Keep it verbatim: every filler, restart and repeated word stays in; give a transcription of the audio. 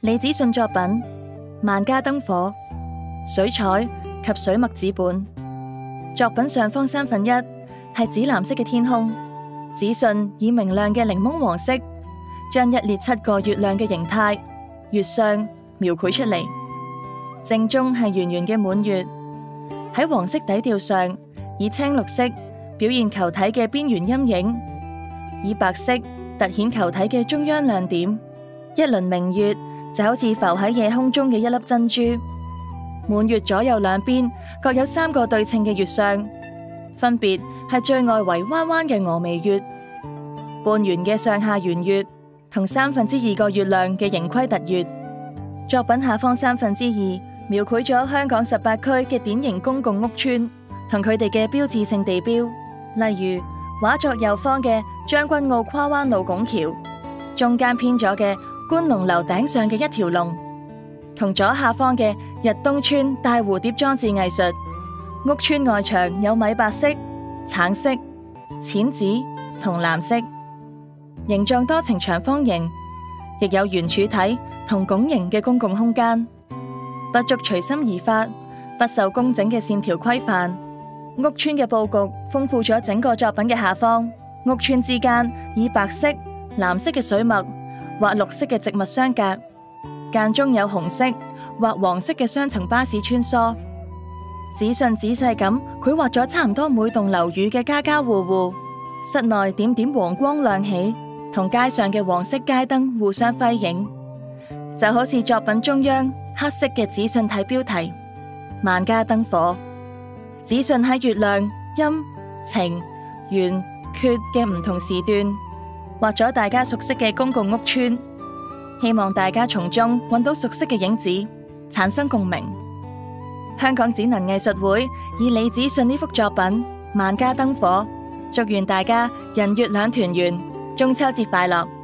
李子信作品《萬家燈火》，水彩及水墨紙本。作品上方三分一係紫藍色嘅天空，子信以明亮嘅檸檬黃色，將一列七個月亮嘅形態月相描繪出嚟。正中係圓圓嘅滿月，喺黃色底調上以青綠色表現球體嘅邊緣陰影，以白色凸顯球體嘅中央亮點。一輪明月就好似浮喺夜空中嘅一粒珍珠。滿月左右兩邊各有三個對稱嘅月相，分別係最外圍彎彎嘅峨眉月、半圓嘅上下圓月同三分之二個月亮嘅盈虧凸月。作品下方三分之二描繪咗香港十八區嘅典型公共屋邨同佢哋嘅標誌性地標，例如畫作右方嘅將軍澳跨灣路拱橋，中間偏咗嘅觀龍樓頂上嘅一條龍，同左下方嘅日東邨大蝴蝶裝置藝術。屋邨外牆有米白色、橙色、淺紫同藍色，形狀多呈長方形，亦有圓柱體同拱形嘅公共空間，不足隨心而發，不受工整嘅線條規範。屋邨嘅佈局豐富咗整個作品嘅下方，屋邨之間以白色、藍色嘅水墨或綠色嘅植物相隔，間中有紅色或黃色嘅雙層巴士穿梭。子信仔細咁繪畫咗差唔多每棟樓宇嘅家家戶戶，室內點點黃光亮起，同街上嘅黃色街燈互相輝映，就好似作品中央黑色嘅子信體標題萬家燈火。子信喺月亮、陰、晴、圓、缺嘅唔同時段畫咗大家熟悉嘅公共屋邨，希望大家從中揾到熟悉嘅影子，產生共鳴。香港展能藝術會以李子信呢幅作品《萬家燈火》，祝願大家人月兩團圓，中秋節快樂。